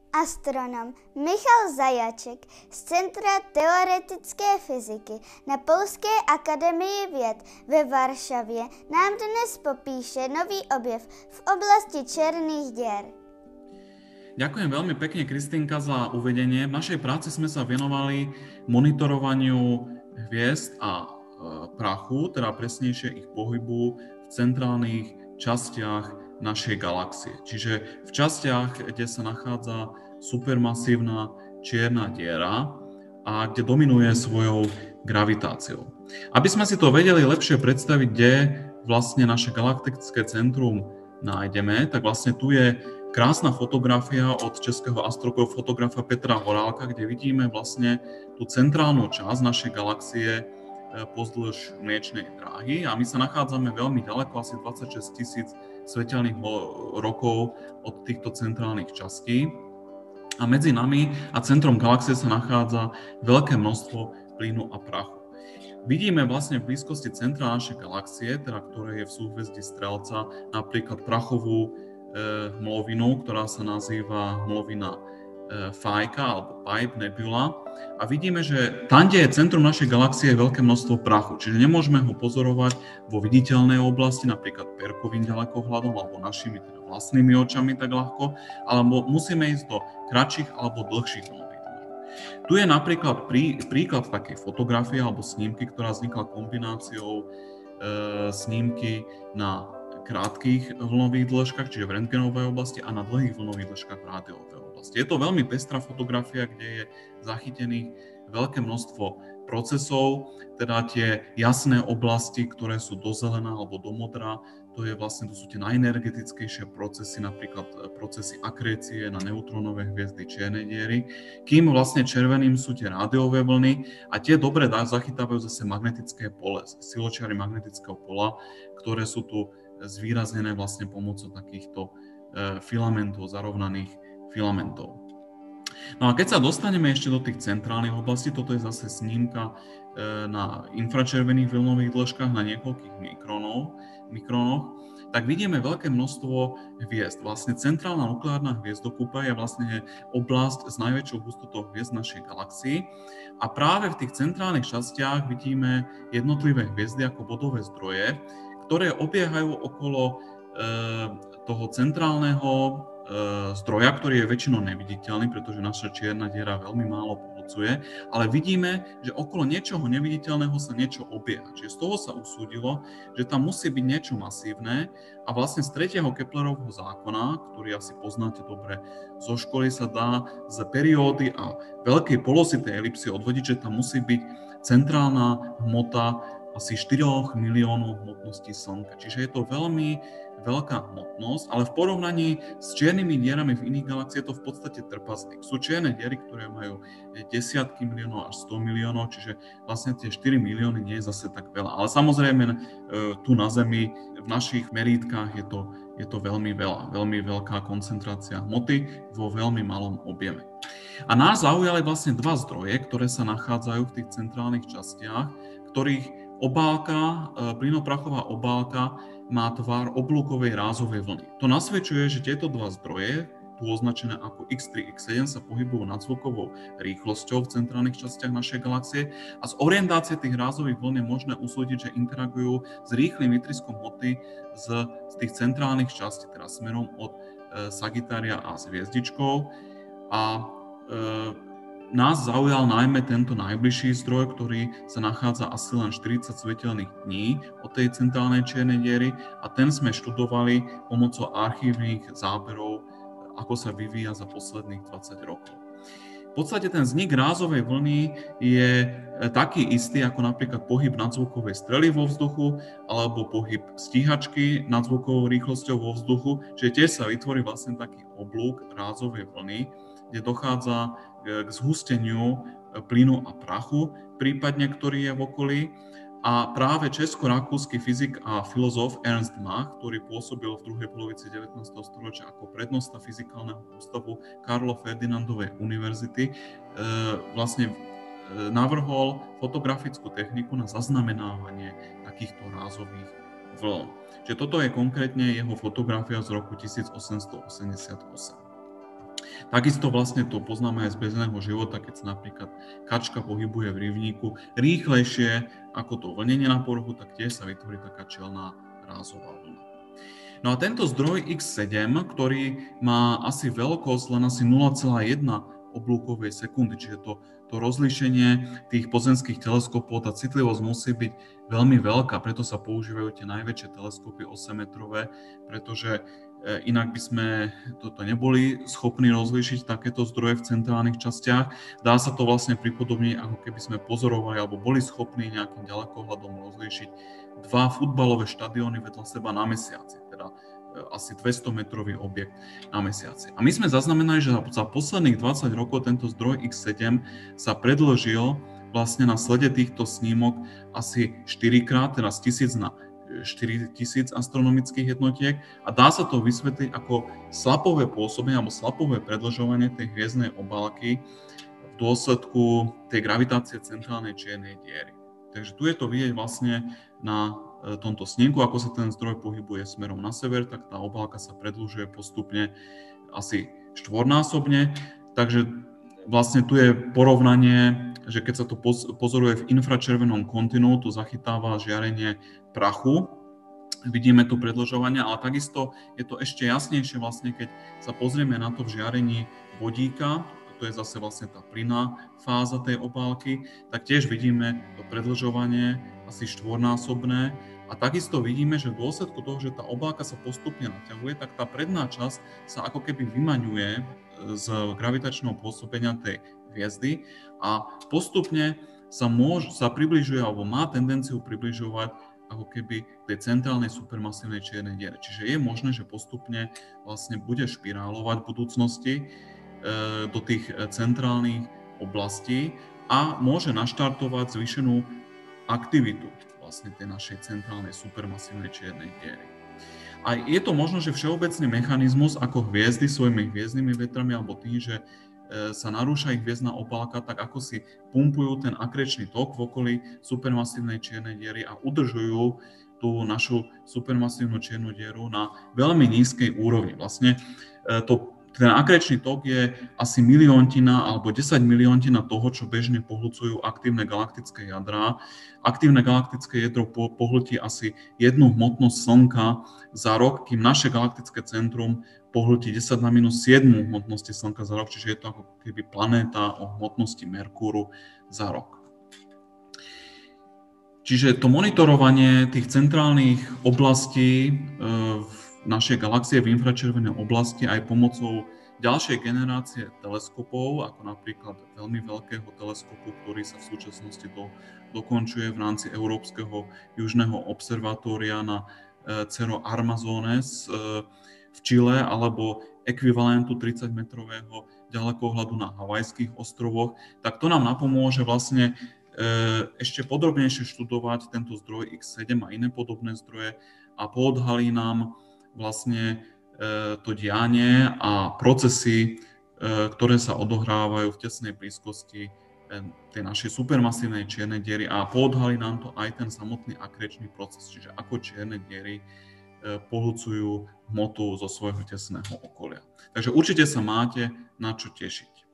Astronom Michal Zajaček z Centra teoretické fyziky na Polské akademii věd ve Varšavě nám dnes popíše nový objev v oblasti černých dier. Ďakujem veľmi pekne, Kristýnka, za uvedenie. V našej práci sme sa venovali monitorovaniu hviezd a prachu, teda presnejšie ich pohybu v centrálnych častiach našej galaxie. Čiže v častiach, kde sa nachádza supermasívna čierna diera a kde dominuje svojou gravitáciou. Aby sme si to vedeli lepšie predstaviť, kde vlastne naše galaktické centrum nájdeme, tak vlastne tu je krásna fotografia od českého astrofotografa Petra Horálka, kde vidíme vlastne tú centrálnu časť našej galaxie pozdĺž Mliečnej dráhy a my sa nachádzame veľmi ďaleko, asi 26 000 svetelných rokov od týchto centrálnych častí a medzi nami a centrom galaxie sa nachádza veľké množstvo plynu a prachu. Vidíme vlastne v blízkosti centra našej galaxie, teda ktoré je v súhvezdí Strelca, napríklad prachovú hmlovinu, ktorá sa nazýva hmlovina Fajka alebo Pipe Nebula. A vidíme, že tam, kde je centrum našej galaxie, je veľké množstvo prachu. Čiže nemôžeme ho pozorovať vo viditeľnej oblasti, napríklad perkovým ďalekohľadom alebo našimi teda vlastnými očami tak ľahko, alebo musíme ísť do kratších alebo dlhších vlnových dĺžok. Tu je napríklad príklad takej fotografie alebo snímky, ktorá vznikla kombináciou snímky na krátkych vlnových dĺžkach, čiže v rentgenovej oblasti, a na dlhých vlnových dĺžkach v rádiovej oblasti. Je to veľmi pestrá fotografia, kde je zachytených veľké množstvo procesov, teda tie jasné oblasti, ktoré sú do zelená alebo do modrá, to sú tie najenergetickejšie procesy, napríklad procesy akrécie na neutrónové hviezdy čiernej diery, kým vlastne červeným sú tie rádiové vlny a tie dobre zachytávajú zase magnetické pole, siločiary magnetického pola, ktoré sú tu zvýraznené vlastne pomocou takýchto filamentov, zarovnaných filamentov. No a keď sa dostaneme ešte do tých centrálnych oblastí, toto je zase snímka na infračervených vlnových dĺžkach na niekoľkých mikronoch, tak vidíme veľké množstvo hviezd. Vlastne centrálna nukleárna hviezdokúpa je vlastne oblasť s najväčšou hustotou hviezd našej galaxii a práve v tých centrálnych častiach vidíme jednotlivé hviezdy ako bodové zdroje, ktoré obiehajú okolo toho centrálneho zdroja, ktorý je väčšinou neviditeľný, pretože naša čierna diera veľmi málo pohľcuje, ale vidíme, že okolo niečoho neviditeľného sa niečo obieha. Čiže z toho sa usúdilo, že tam musí byť niečo masívne a vlastne z 3. Keplerovho zákona, ktorý asi poznáte dobre zo školy, sa dá z periódy a veľkej polositej elipsy odvodiť, že tam musí byť centrálna hmota asi 4 miliónov hmotností Slnka. Čiže je to veľmi veľká hmotnosť, ale v porovnaní s čiernymi dierami v iných galaxiách je to v podstate trpaslík. Sú čierne diery, ktoré majú desiatky miliónov až 100 miliónov, čiže vlastne tie 4 milióny nie je zase tak veľa. Ale samozrejme tu na Zemi, v našich merítkach je to veľmi veľa, veľmi veľká koncentrácia hmoty vo veľmi malom objeme. A nás zaujali vlastne dva zdroje, ktoré sa nachádzajú v tých centrálnych častiach, ktorých obálka, plynoprachová obálka má tvar oblúkovej rázovej vlny. To nasvedčuje, že tieto dva zdroje, tu označené ako X3, X7, sa pohybujú nadzvukovou rýchlosťou v centrálnych častiach našej galaxie a z orientácie tých rázových vln je možné usúdiť, že interagujú s rýchlym výtryskom hmoty z tých centrálnych častí, teda smerom od Sagittaria a s hviezdičkou. A nás zaujal najmä tento najbližší zdroj, ktorý sa nachádza asi len 40 svetelných dní od tej centrálnej čiernej diery a ten sme študovali pomocou archívnych záberov, ako sa vyvíja za posledných 20 rokov. V podstate ten vznik rázovej vlny je taký istý ako napríklad pohyb nadzvukovej strely vo vzduchu alebo pohyb stíhačky nadzvukovou rýchlosťou vo vzduchu, čiže tiež sa vytvorí vlastne taký oblúk rázovej vlny, kde dochádza k zhusteniu plynu a prachu, prípadne ktorý je v okolí. A práve česko-rakúsky fyzik a filozof Ernst Mach, ktorý pôsobil v druhej polovici 19. storočia ako prednosta fyzikálneho ústavu Karlo Ferdinandovej univerzity, vlastne navrhol fotografickú techniku na zaznamenávanie takýchto rázových vln. Čiže toto je konkrétne jeho fotografia z roku 1888. Takisto vlastne to poznáme aj z bežného života, keď sa napríklad kačka pohybuje v rybníku rýchlejšie ako to vlnenie na povrchu, tak tiež sa vytvorí taká čelná rázová vlna. No a tento zdroj X7, ktorý má asi veľkosť len asi 0,1 oblúkovej sekundy, čiže to rozlíšenie tých pozemských teleskopov, tá citlivosť musí byť veľmi veľká, preto sa používajú tie najväčšie teleskopy 8-metrové, pretože inak by sme toto neboli schopní rozlíšiť takéto zdroje v centrálnych častiach. Dá sa to vlastne pripodobniť, ako keby sme pozorovali alebo boli schopní nejakým ďalekohľadom rozlíšiť dva futbalové štadióny vedľa seba na mesiaci, teda asi 200-metrový objekt na mesiaci. A my sme zaznamenali, že za posledných 20 rokov tento zdroj X7 sa predĺžil vlastne na slede týchto snímok asi 4-krát, teda z 1000 na 4000 astronomických jednotiek a dá sa to vysvetliť ako slapové pôsobenie alebo slapové predĺžovanie tej hviezdnej obálky v dôsledku tej gravitácie centrálnej čiernej diery. Takže tu je to vidieť vlastne na tomto snímku, ako sa ten zdroj pohybuje smerom na sever, tak tá obálka sa predĺžuje postupne asi štvornásobne. Takže vlastne tu je porovnanie, že keď sa to pozoruje v infračervenom kontinuu, to zachytáva žiarenie prachu, vidíme tu predĺžovanie, ale takisto je to ešte jasnejšie vlastne, keď sa pozrieme na to v žiarení vodíka, to je zase vlastne tá plynná fáza tej obálky, tak tiež vidíme to predĺžovanie asi štvornásobné a takisto vidíme, že v dôsledku toho, že tá obálka sa postupne naťahuje, tak tá predná časť sa ako keby vymaňuje z gravitačného pôsobenia tej hviezdy a postupne sa približuje alebo má tendenciu približovať ako keby tej centrálnej supermasívnej čiernej diere. Čiže je možné, že postupne vlastne bude špirálovať v budúcnosti do tých centrálnych oblastí a môže naštartovať zvýšenú aktivitu vlastne tej našej centrálnej supermasívnej čiernej diery. A je to možno, že všeobecný mechanizmus ako hviezdy svojimi hviezdnymi vetrami alebo tým, že sa narúša ich hviezdna obálka, tak ako si pumpujú ten akrečný tok v okolí supermasívnej čiernej diery a udržujú tú našu supermasívnu čiernu dieru na veľmi nízkej úrovni. Vlastne ten akrečný tok je asi miliontina alebo 10 miliontina toho, čo bežne pohlcujú aktívne galaktické jadrá. Aktívne galaktické jadro pohltí asi jednu hmotnosť Slnka za rok, kým naše galaktické centrum pohltí 10 na minus 7 hmotnosti Slnka za rok, čiže je to ako keby planéta o hmotnosti Merkúru za rok. Čiže to monitorovanie tých centrálnych oblastí v našej galaxie v infračervenej oblasti aj pomocou ďalšej generácie teleskopov, ako napríklad veľmi veľkého teleskopu, ktorý sa v súčasnosti dokončuje v rámci Európskeho južného observatória na Cerro Armazones v Čile, alebo ekvivalentu 30-metrového ďalekohľadu na Havajských ostrovoch, tak to nám napomôže vlastne ešte podrobnejšie študovať tento zdroj X7 a iné podobné zdroje a poodhalí nám vlastne to dianie a procesy, ktoré sa odohrávajú v tesnej blízkosti tej našej supermasívnej čiernej diery a poodhalí nám to aj ten samotný akrečný proces, čiže ako čierne diery pohlcujú hmotu zo svojho tesného okolia. Takže určite sa máte na čo tešiť.